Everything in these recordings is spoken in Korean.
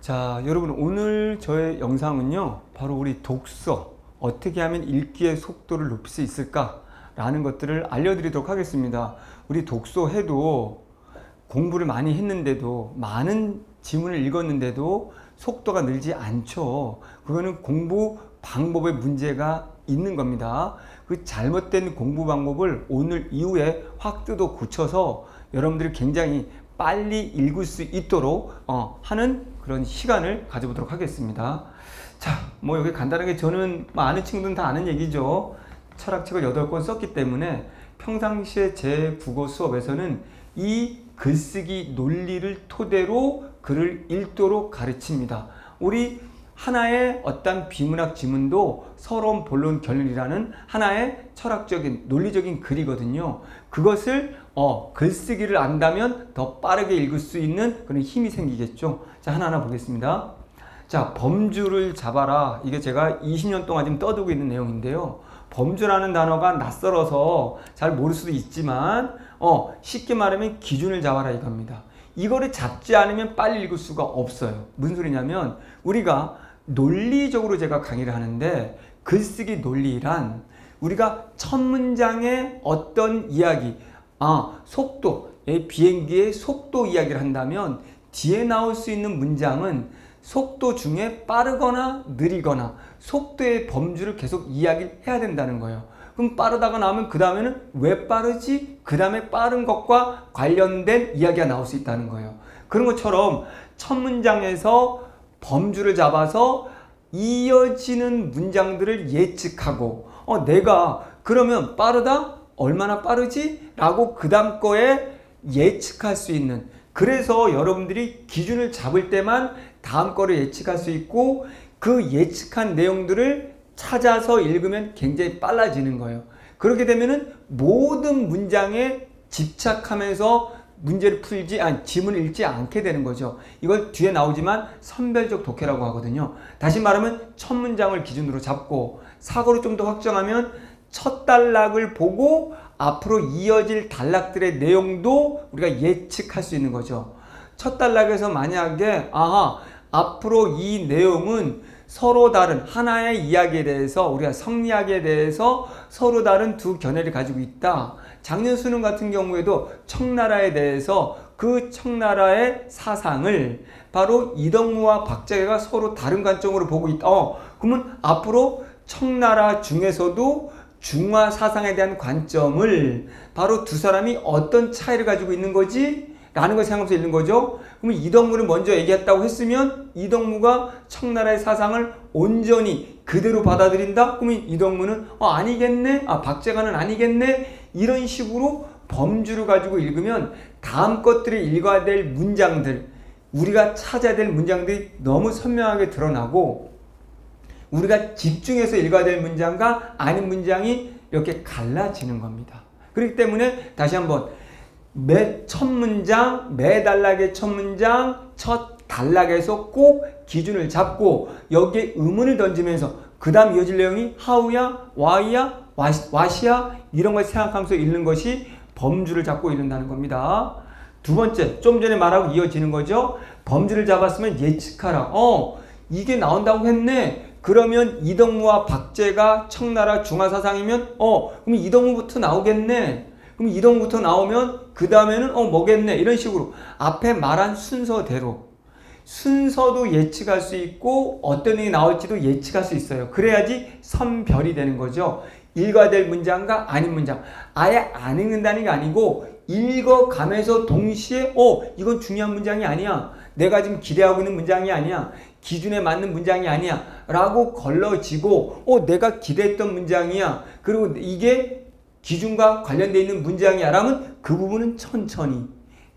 자, 여러분 오늘 저의 영상은요 바로 우리 독서 어떻게 하면 읽기의 속도를 높일 수 있을까 라는 것들을 알려드리도록 하겠습니다. 우리 독서해도 공부를 많이 했는데도 많은 지문을 읽었는데도 속도가 늘지 않죠. 그거는 공부 방법에 문제가 있는 겁니다. 그 잘못된 공부 방법을 오늘 이후에 확 뜯어 고쳐서 여러분들이 굉장히 빨리 읽을 수 있도록 하는 그런 시간을 가져보도록 하겠습니다. 자, 뭐 여기 간단하게 저는 아는 친구들은 다 아는 얘기죠. 철학책을 8권 썼기 때문에 평상시에 제 국어 수업에서는 이 글쓰기 논리를 토대로 글을 읽도록 가르칩니다. 우리 하나의 어떤 비문학 지문도 서론, 본론, 결론이라는 하나의 철학적인 논리적인 글이거든요. 그것을 글쓰기를 안다면 더 빠르게 읽을 수 있는 그런 힘이 생기겠죠. 자, 하나하나 보겠습니다. 자, 범주를 잡아라. 이게 제가 20년 동안 지금 떠들고 있는 내용인데요. 범주라는 단어가 낯설어서 잘 모를 수도 있지만 쉽게 말하면 기준을 잡아라 이겁니다. 이거를 잡지 않으면 빨리 읽을 수가 없어요. 무슨 소리냐면 우리가 논리적으로 제가 강의를 하는데 글쓰기 논리란 우리가 첫 문장의 어떤 이야기, 속도, 비행기의 속도 이야기를 한다면 뒤에 나올 수 있는 문장은 속도 중에 빠르거나 느리거나 속도의 범주를 계속 이야기를 해야 된다는 거예요. 그럼 빠르다가 나오면 그 다음에는 왜 빠르지? 그 다음에 빠른 것과 관련된 이야기가 나올 수 있다는 거예요. 그런 것처럼 첫 문장에서 범주를 잡아서 이어지는 문장들을 예측하고 내가 그러면 빠르다? 얼마나 빠르지? 라고 그 다음 거에 예측할 수 있는, 그래서 여러분들이 기준을 잡을 때만 다음 거를 예측할 수 있고 그 예측한 내용들을 찾아서 읽으면 굉장히 빨라지는 거예요. 그렇게 되면은 모든 문장에 집착하면서 문제를 풀지, 지문을 읽지 않게 되는 거죠. 이걸 뒤에 나오지만 선별적 독해라고 하거든요. 다시 말하면 첫 문장을 기준으로 잡고 사고를 좀 더 확정하면 첫 단락을 보고 앞으로 이어질 단락들의 내용도 우리가 예측할 수 있는 거죠. 첫 단락에서 만약에 앞으로 이 내용은 서로 다른 하나의 이야기에 대해서 우리가 성리학에 대해서 서로 다른 두 견해를 가지고 있다. 작년 수능 같은 경우에도 청나라에 대해서 그 청나라의 사상을 바로 이덕무와 박재가 서로 다른 관점으로 보고 있다. 그러면 앞으로 청나라 중에서도 중화 사상에 대한 관점을 바로 두 사람이 어떤 차이를 가지고 있는 거지? 라는 걸 생각하면서 읽는 거죠. 그러면 이덕무를 먼저 얘기했다고 했으면 이덕무가 청나라의 사상을 온전히 그대로 받아들인다? 그러면 이덕무는 아니겠네? 박재가는 아니겠네? 이런 식으로 범주를 가지고 읽으면 다음 것들을 읽어야 될 문장들, 우리가 찾아야 될 문장들이 너무 선명하게 드러나고 우리가 집중해서 읽어야 될 문장과 아닌 문장이 이렇게 갈라지는 겁니다. 그렇기 때문에 다시 한번 첫 문장, 매 단락의 첫 문장, 첫 단락에서 꼭 기준을 잡고 여기에 의문을 던지면서 그 다음 이어질 내용이 how야, why야, what이야 이런 걸 생각하면서 읽는 것이 범주를 잡고 읽는다는 겁니다. 두 번째, 좀 전에 말하고 이어지는 거죠. 범주를 잡았으면 예측하라. 이게 나온다고 했네. 그러면 이덕무와 박재가 청나라 중화사상이면 그럼 이덕무부터 나오겠네. 그럼 이동부터 나오면 그 다음에는 뭐겠네 이런 식으로 앞에 말한 순서대로 순서도 예측할 수 있고 어떤 내용이 나올지도 예측할 수 있어요. 그래야지 선별이 되는 거죠. 읽어야 될 문장과 아닌 문장, 아예 안 읽는다는 게 아니고 읽어가면서 동시에 이건 중요한 문장이 아니야, 내가 지금 기대하고 있는 문장이 아니야, 기준에 맞는 문장이 아니야 라고 걸러지고 내가 기대했던 문장이야, 그리고 이게 기준과 관련되어 있는 문장이야 라면 그 부분은 천천히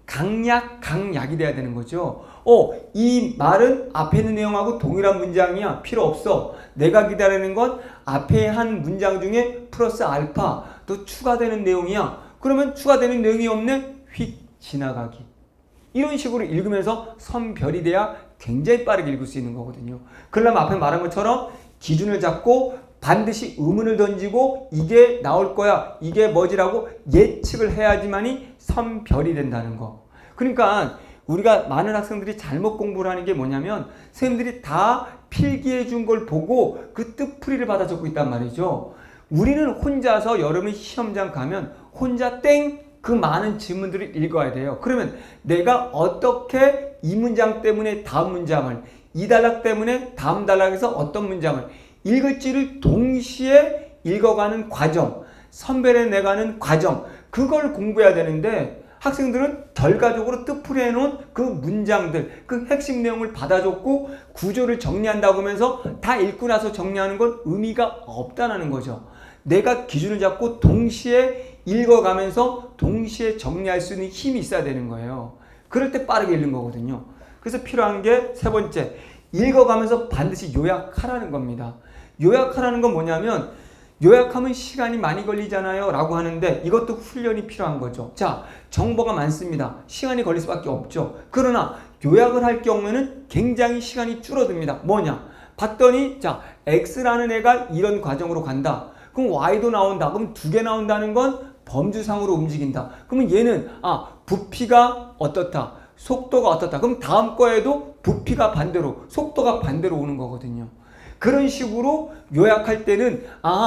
강약이 돼야 되는 거죠. 이 말은 앞에 있는 내용하고 동일한 문장이야, 필요 없어, 내가 기다리는 건 앞에 한 문장 중에 플러스 알파 또 추가되는 내용이야, 그러면 추가되는 내용이 없네, 휙 지나가기. 이런 식으로 읽으면서 선별이 돼야 굉장히 빠르게 읽을 수 있는 거거든요. 그러려면 앞에 말한 것처럼 기준을 잡고 반드시 의문을 던지고 이게 나올 거야, 이게 뭐지라고 예측을 해야지만이 선별이 된다는 거. 그러니까 우리가 많은 학생들이 잘못 공부를 하는 게 뭐냐면 선생님들이 다 필기해 준 걸 보고 그 뜻풀이를 받아 적고 있단 말이죠. 우리는 혼자서 여러분이 시험장 가면 혼자 땡 그 많은 지문들을 읽어야 돼요. 그러면 내가 어떻게 이 문장 때문에 다음 문장을, 이 단락 때문에 다음 단락에서 어떤 문장을 읽을지를 동시에 읽어가는 과정, 선별해내가는 과정, 그걸 공부해야 되는데 학생들은 결과적으로 뜻풀이해 놓은 그 문장들, 그 핵심 내용을 받아줬고 구조를 정리한다고 하면서 다 읽고 나서 정리하는 건 의미가 없다는 거죠. 내가 기준을 잡고 동시에 읽어가면서 동시에 정리할 수 있는 힘이 있어야 되는 거예요. 그럴 때 빠르게 읽는 거거든요. 그래서 필요한 게 세 번째, 읽어가면서 반드시 요약하라는 겁니다. 요약하라는 건 뭐냐면 요약하면 시간이 많이 걸리잖아요 라고 하는데 이것도 훈련이 필요한 거죠. 자, 정보가 많습니다. 시간이 걸릴 수밖에 없죠. 그러나 요약을 할 경우에는 굉장히 시간이 줄어듭니다. 뭐냐? 봤더니 자, X라는 애가 이런 과정으로 간다. 그럼 Y도 나온다. 그럼 두 개 나온다는 건 범주상으로 움직인다. 그러면 얘는 부피가 어떻다. 속도가 어떻다. 그럼 다음 거에도 부피가 반대로, 속도가 반대로 오는 거거든요. 그런 식으로 요약할 때는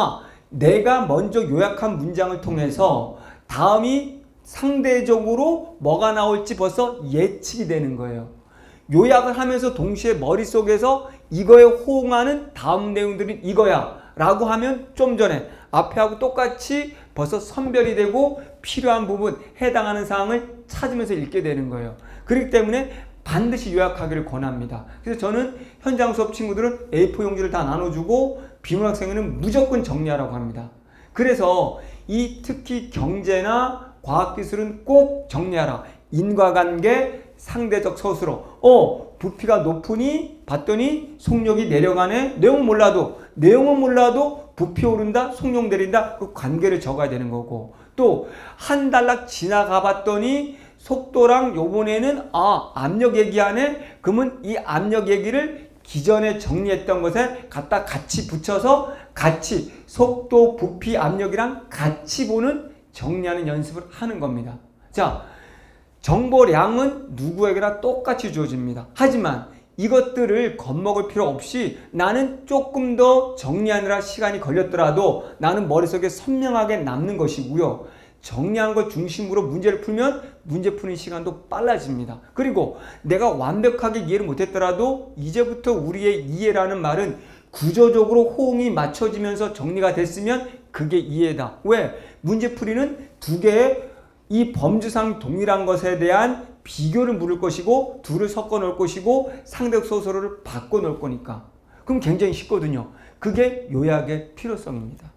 내가 먼저 요약한 문장을 통해서 다음이 상대적으로 뭐가 나올지 벌써 예측이 되는 거예요. 요약을 하면서 동시에 머릿속에서 이거에 호응하는 다음 내용들은 이거야 라고 하면 좀 전에 앞에하고 똑같이 벌써 선별이 되고 필요한 부분, 해당하는 사항을 찾으면서 읽게 되는 거예요. 그렇기 때문에 반드시 요약하기를 권합니다. 그래서 저는 현장 수업 친구들은 A4 용지를 다 나눠주고 비문학생은 무조건 정리하라고 합니다. 그래서 이 특히 경제나 과학기술은 꼭 정리하라. 인과관계, 상대적 서술어. 부피가 높으니 봤더니 속력이 내려가네. 내용은 몰라도 부피 오른다, 속력 내린다. 그 관계를 적어야 되는 거고, 또 한 단락 지나가 봤더니 속도랑 요번에는 압력 얘기하네. 그러면 이 압력 얘기를 기존에 정리했던 것에 갖다 같이 붙여서 같이 속도, 부피, 압력이랑 같이 보는 정리하는 연습을 하는 겁니다. 자, 정보량은 누구에게나 똑같이 주어집니다. 하지만 이것들을 겁먹을 필요 없이 나는 조금 더 정리하느라 시간이 걸렸더라도 나는 머릿속에 선명하게 남는 것이고요. 정리한 것 중심으로 문제를 풀면 문제 푸는 시간도 빨라집니다. 그리고 내가 완벽하게 이해를 못했더라도 이제부터 우리의 이해라는 말은 구조적으로 호응이 맞춰지면서 정리가 됐으면 그게 이해다. 왜? 문제풀이는 두 개의 이 범주상 동일한 것에 대한 비교를 물을 것이고 둘을 섞어 놓을 것이고 상대적 서술어를 바꿔 놓을 거니까. 그럼 굉장히 쉽거든요. 그게 요약의 필요성입니다.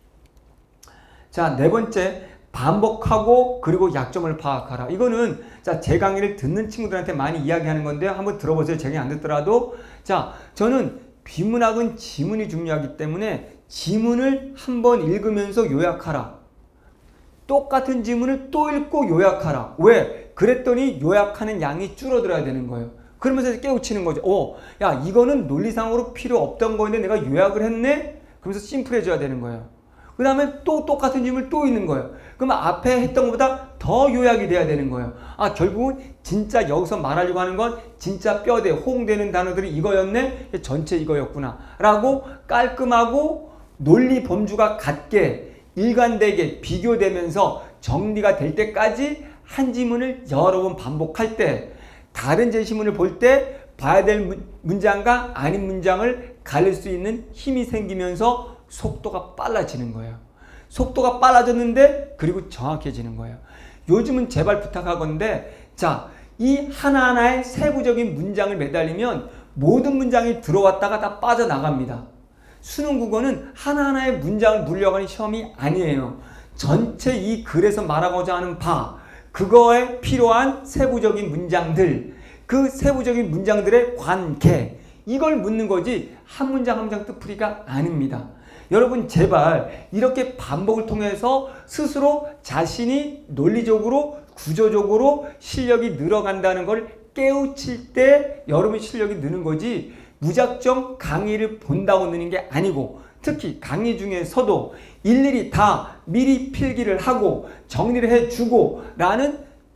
자, 네 번째, 반복하고 그리고 약점을 파악하라. 이거는 제 강의를 듣는 친구들한테 많이 이야기하는 건데요. 한번 들어보세요. 제가 안 듣더라도. 자, 저는 비문학은 지문이 중요하기 때문에 지문을 한번 읽으면서 요약하라. 똑같은 지문을 또 읽고 요약하라. 왜? 그랬더니 요약하는 양이 줄어들어야 되는 거예요. 그러면서 깨우치는 거죠. 야, 이거는 논리상으로 필요 없던 거인데 내가 요약을 했네? 그러면서 심플해져야 되는 거예요. 그 다음에 또 똑같은 질문을 또 있는 거예요. 그러면 앞에 했던 것보다 더 요약이 돼야 되는 거예요. 결국은 진짜 여기서 말하려고 하는 건 진짜 뼈대, 호응되는 단어들이 이거였네? 전체 이거였구나. 라고 깔끔하고 논리 범주가 같게 일관되게 비교되면서 정리가 될 때까지 한 지문을 여러 번 반복할 때 다른 제시문을 볼 때 봐야 될 문장과 아닌 문장을 가릴 수 있는 힘이 생기면서 속도가 빨라지는 거예요. 속도가 빨라졌는데 그리고 정확해지는 거예요. 요즘은 제발 부탁하건데 자, 이 하나하나의 세부적인 문장을 매달리면 모든 문장이 들어왔다가 다 빠져나갑니다. 수능 국어는 하나하나의 문장을 물려가는 시험이 아니에요. 전체 이 글에서 말하고자 하는 바, 그거에 필요한 세부적인 문장들, 그 세부적인 문장들의 관계, 이걸 묻는 거지 한 문장 한 문장 뜻풀이가 아닙니다. 여러분 제발 이렇게 반복을 통해서 스스로 자신이 논리적으로 구조적으로 실력이 늘어간다는 걸 깨우칠 때 여러분 실력이 느는 거지 무작정 강의를 본다고 느는 게 아니고, 특히 강의 중에서도 일일이 다 미리 필기를 하고 정리를 해주고 라는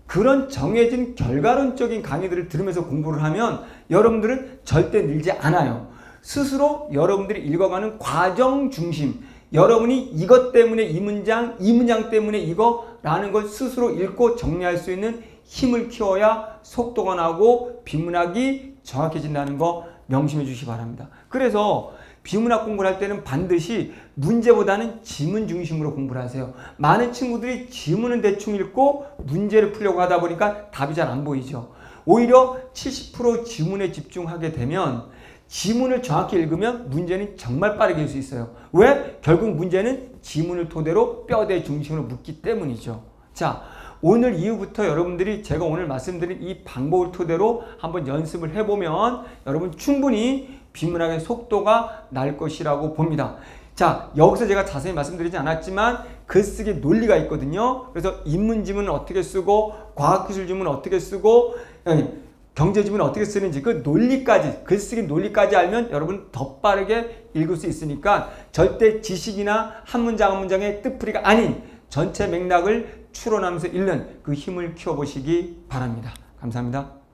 그런 정해진 결과론적인 강의들을 들으면서 공부를 하면 여러분들은 절대 늘지 않아요. 스스로 여러분들이 읽어가는 과정 중심, 여러분이 이것 때문에 이 문장 때문에 이거라는 걸 스스로 읽고 정리할 수 있는 힘을 키워야 속도가 나고 비문학이 정확해진다는 거 명심해 주시기 바랍니다. 그래서 비문학 공부를 할 때는 반드시 문제보다는 지문 중심으로 공부를 하세요. 많은 친구들이 지문은 대충 읽고 문제를 풀려고 하다 보니까 답이 잘 안 보이죠. 오히려 70% 지문에 집중하게 되면 지문을 정확히 읽으면 문제는 정말 빠르게 할 수 있어요. 왜? 결국 문제는 지문을 토대로 뼈대 중심으로 묻기 때문이죠. 자, 오늘 이후부터 여러분들이 제가 오늘 말씀드린 이 방법을 토대로 한번 연습을 해보면 여러분 충분히 비문학의 속도가 날 것이라고 봅니다. 자, 여기서 제가 자세히 말씀드리지 않았지만 글쓰기 논리가 있거든요. 그래서 인문지문은 어떻게 쓰고 과학기술지문은 어떻게 쓰고 경제지문은 어떻게 쓰는지 그 논리까지, 글쓰기 논리까지 알면 여러분 더 빠르게 읽을 수 있으니까 절대 지식이나 한 문장 한 문장의 뜻풀이가 아닌 전체 맥락을 추론하면서 읽는 그 힘을 키워보시기 바랍니다. 감사합니다.